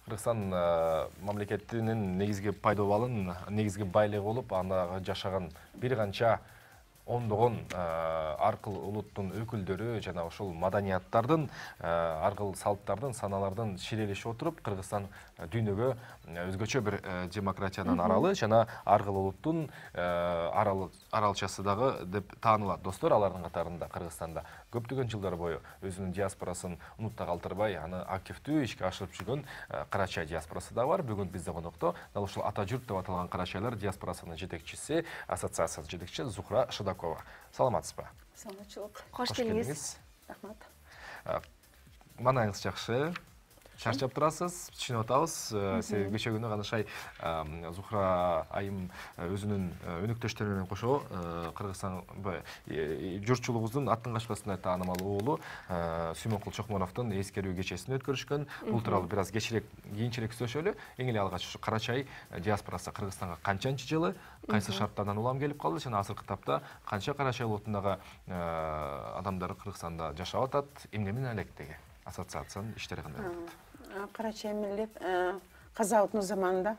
Кыргызстан мамлекетинин негизги пайдаланын, негизги байлыгы болуп, анда жашаган бир канча ондогон аркыл улуттун өкүлдөрү жана ошол маданияттардын, аркыл салттардын, саналардын ширелешип отуруп, Кыргызстан дүйнөгө өзгөчө бир демократиянын аралы жана аркыл улуттун аралчасы дагы деп таанылат. Достор, алардын катарында Кыргызстанда көптөгөн жылдар бою өзүнүн диаспорасын унутта калтырбай, аны активдүү ишке ашырып жүргөн Карачай диаспорасы да бар. Бүгүн бизде конокто дал ушул ата журт деп аталган Карачайлар диаспорасынын жетекчиси, ассоциациянын жетекчиси Зухра Шыдакова. Саламатсызбы? Саламатчылык. Кош келдиңиз. Рахмат. Манайыңыз жакшы. Чарчап турасыз, түшүнүп атабыз. Себеби кече күнү Канышай Зухра айым өзүнүн өнөктөштөрү менен кошо Кыргызстан журтчулугубуздун аттын качпасына таанымал уулу Сүймөнкул Чокмоновдун эскерүү кечесин өткөрүшкөн. Бул тууралуу бир аз кийинчерээк сүйлөшөлү. Эң эле алгач ушу Карачай диаспорасы Кыргызстанга канчанчы жылы, кайсы шарттардан улам келип калды жана азыркы тапта канча Карачай улутундагы адамдар Кыргызстанда жашап атат, эмне менен электеги ассоциациянын иштери кандай болот? Карачай миллет каза утуу заманында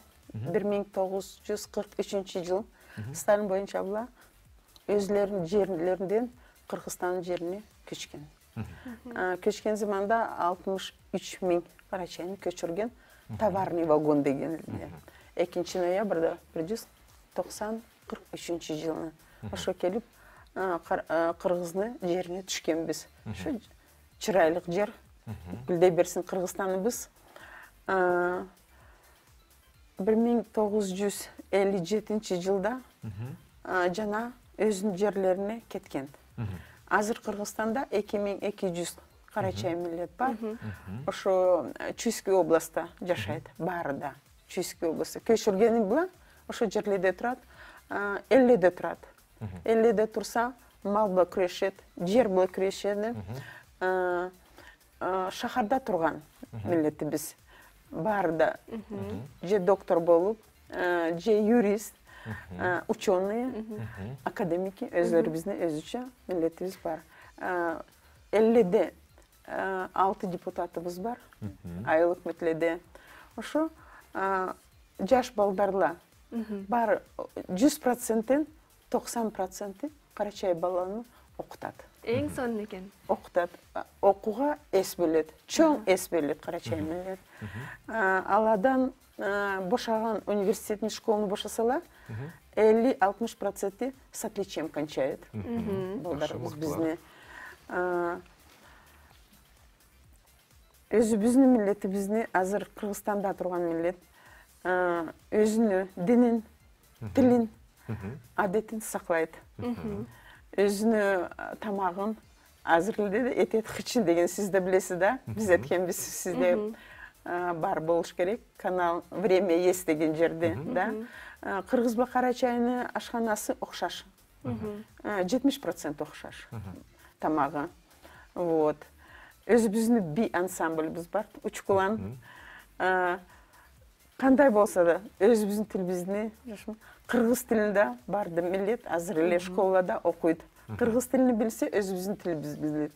1943 жыл Сталин боюнча була өзлөрүнүн жерлеринен Кыргызстандын жерине көчкөн. Көчкөн заманда 63 миң карачайны көчүргөн товарный вагон деген. 2 ноябрда 1943 жылы ошо келип Кыргыздын жерине түшкөнбүз. Ошо чырайлык жер. Билдей берсин Кыргызстаныбыз 1957 жылда жана өзүнүн жерлерине кеткен. Азыр Кыргызстанда 2200 карачай миллет бар. Ошо Чуйский областта жашайт, баарында. Чуйский областы. Көчүргени була, ошо жерлерде турат, 50де турат. 50де турса, мал була күрөшөт, жер була күрөшөт. Шахарда турган миллетибиз баарда. Же доктор болуп, же юрист, ученые, академики, өзлөрүбүздүн өзүчө миллетибиз бар. 50де 6 депутатыбыз бар, айыл өкмөтлөрдө. Ошо жаш балдарла бар 100%, 90% Карачай баланы окутат. Эң сонун экен. Окутат. Окууга эс бөлөт. Чоң эс бөлөт Карачай миллет. Аладан бошаган университеттин школун бошосалар, 50-60% с отличием кончает. Балдарыбыз бизни. Өзүбүздүн миллетибизни азыр Кыргызстанда турган миллет өзүнүн динин, тилин, адетин саклайт. Өзүнүн тамагын азыр эле этет хычин деген сиз да билесиз да. Биз эткенбиз, сизде бар болуш керек. Канал Время есть деген жерде, да. Кыргызба Карачайнын ашканасы окшош. 70% окшош тамагы. Вот. Өзүбүздүн би ансамбльбиз бар, Учкулан. Кандай болса да, өзүбүздүн тилибизди, кыргыз тилинде бар миллет азыр эле школада окуйт. Кыргыз тилин билсе, өзүбүздүн тилибизди билет.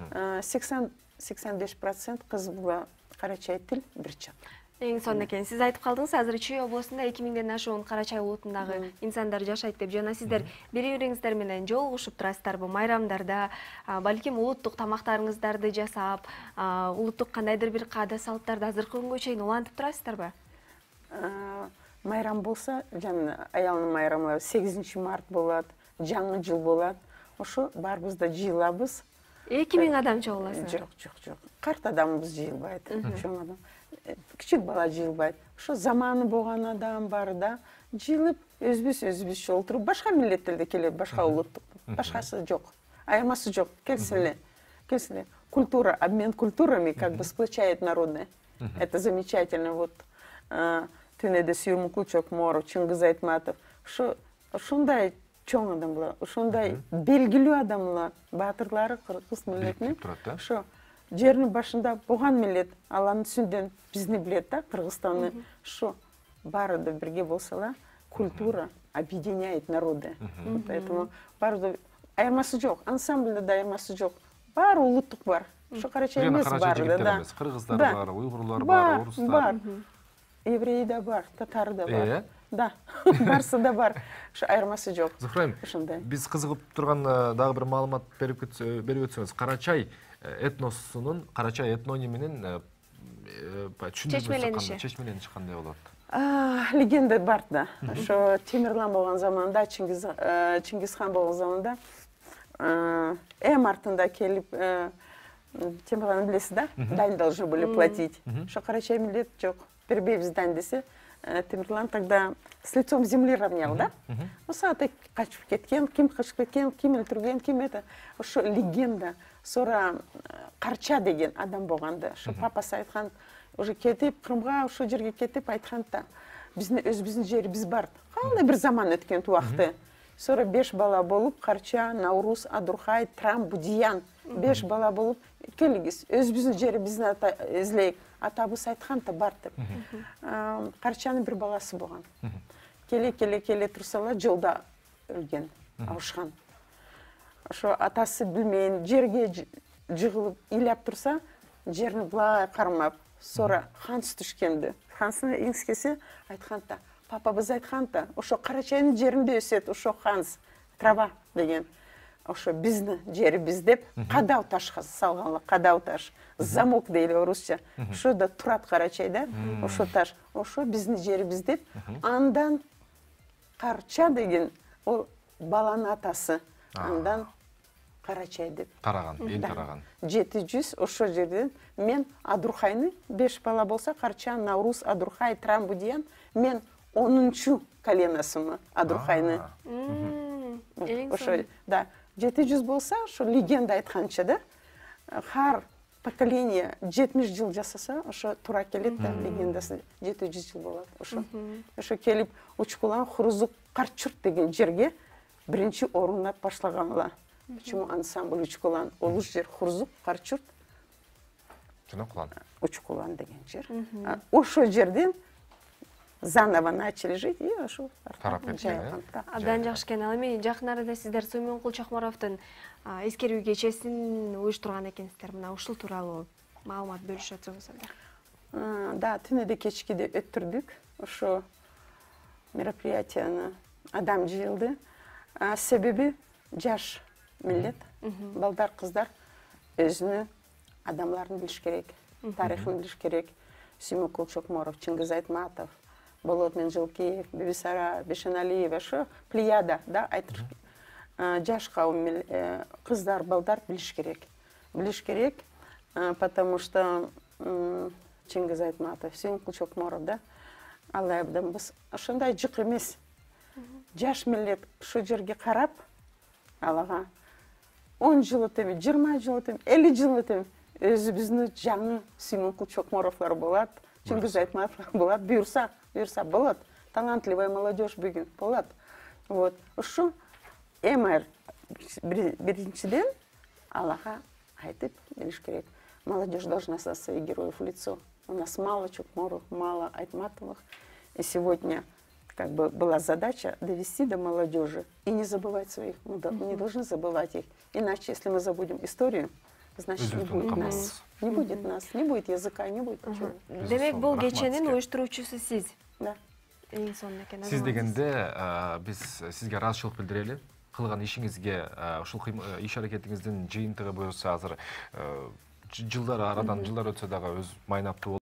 80-85% кыз була Карачай тил бир чат. Эң сонун экен. Сиз айтып калдыңыз, азыр Чүй областында 2000ден ашуун Карачай улутундагы инсандар жашайт деп. Жана сиздер бири-бириңиздер менен жолугушуп турасыздарбы? Майрамдарда, балким улуттук тамактарыңыздарды жасап, улуттук кандайдыр бир каада салттарды азыркы күнгө чейин улантып турасыздарбы? Майрам болса, жана аялдын майрамы 8 март болот, жаңы жыл болот. Ошо барбызда жыйлабыз. 2000 адам чогуласыз? Жок. Карт адамыбыз жыйлбайт. Чоң адам. Кичик бала жыйлбайт. Ошо заманы болгон адам бар да, жыйлып өзүбүз олтуруп, башка миллеттерде келет, башка улуттук. Башкасы жок. Айырмасы жок. Келсиле. Культура, обмен культурами как бы сплочает народы. Это замечательно. Вот Төнөдө Сүймөнкул Чокморов, Чыңгыз Айтматов. Ошондой чоң адамдар, ошондой белгилүү адамдар, баатырлары кыргыз миллетинин. Ошо жеринин башында болгон миллет, алардын түсүндөн бизни билет да, Кыргызстанды. Ошо баары да бирге болсалар, культура объединяет народы. Поэтому баары айырмасы жок, ансамбльде да айырмасы жок. Баары улуттук бар. Ошо карачай эмес бар да. Кыргыздар Да. бар, уйгурлар бар, орустар. Бар. Еврей да бар, татар да бар. Да. Барсы да бар. Ошо айырмасы жок. Зухрайым, Ошондой. биз кызыгып турган дагы бир маалымат берип өтсөңүз. Карачай этносунун, Карачай этнониминин Чечмелениshi. Чечмелениши кандай болот? Легенда бар да. Ошо Темирлан болгон заманда, Чингизхан болгон заманда эм артында келип Темирлан билесиз да, дань должны были платить. Ошо Карачай милдет жок, бербейбиз дань десе, Темирлан тогда с лицом земли равнял, да? Сааты качып кеткен, ким качып кеткен, ким өлтүргөн, ким это. Ошо легенда. Sonra Карча деген адам болгонда, ошо папасы айткан, уже кетип Крымга, ошо жерге кетип айткан да, өзүбүздүн жерибиз бар. Кандай бир заман өткөн убакты. Sonra 5 бала болуп, Карча, Наурус, Адурхай, Трам, Будиян 5 бала болуп, келигиз, өзүбүздүн жерибизди излейик. Атабыз айткан да бар деп. Карчанын бир баласы болгон. Келе турсалар жолда өлгөн, авышкан. Ошо атасы билмейин, жерге жыгылып ыйлап турса, жерни былай кармап, sonra ханс түшкенди. Хансын эңскеси айткан да, папабыз айткан да, ошо Карачайдын жеринде өсөт, ошо ханс, трава деген. Ошо биздин жерибиз деп кадау ташка салганлар, кадау таш, замок дейли орусча. Ошо да турат Карачайда, ошо таш, ошо биздин жерибиз деп. Андан Карча деген ол баланын атасы. Андан Карачай деп Тараган, эл тараган. 700 ошо жерден мен Адурхайны 5 бала болса, Карча, Наурус, Адурхай, Трам, Будиян, мен 10-чу коленосумун Адурхайны. Ошо да 700 болса, ошо легенда айтканча да, har поколение 70 жыл жасаса, ошо туура келет да, легендасы 700 жыл болот. Ошо келип Учкулан Хурузук Карчурт деген жерге биринчи оруннап башлаганлар. Почему ансамбль Учкулан? Олуш жер Хурузук Карчурт. Жана Учкулан деген жер. Ошо жерден заново начали жить, и ошо тарап кеткен. Абдан жакшы экен. Ал эми жакын арада сиздер Соймонкул Чокморовдун эскерүү кечесин уюштурган экенсиздер. Мына ушул тууралуу маалымат бөлүшүп атсаңыздар. Да, түнөдө кечкиде өттүрдүк. Ошо мероприятияны адам жыйылды. Себеби жаш миллет, балдар, кыздар өзүнүн адамдарын билиш керек, тарыхын билиш керек. Соймонкул Чокморов, Чингиз Айтматов, Болот Менжилкиев, Бибисара Бешеналиев, ошо плеяда, да, айтыр. Жаш кауым кыздар, балдар билиш керек. Билиш керек, потому что Чингиз Айтматов, Соймонкул Чокморов, да, Алла абдан биз ошондой жык эмес. Жаш миллет ошо жерге карап, алага 10 жыл өтөм, 20 жыл өтөм, 50 жыл өтөм, өзүбүздүн жаңы Соймонкул Чокморовлор болот, Чингиз Айтматовлор болот, буюрса болот. Талантливая молодежь бүгүн болот. Вот. Ошо эмер биринчиден Аллага айтып билиш керек. Молодежь должна со своих героев в лицо. У нас мало Чокморовых, мало Айтматовых. И сегодня как бы была задача довести до молодежи и не забывать своих. Мы не должны забывать их. Иначе, если мы забудем историю, значит, не будет нас. Не будет нас, не будет языка, не будет ничего. Демек, бул кеченин уюштуруучусу сиз. Да. Эң сонун экен. Сиз дегенде биз сизге ыраазычылык билдирели. Кылган ишиңизге, ушул иш аракетиңиздин жыйынтыгы буюрса азыр жылдар арадан жылдар өтсө дагы өз майнаптуу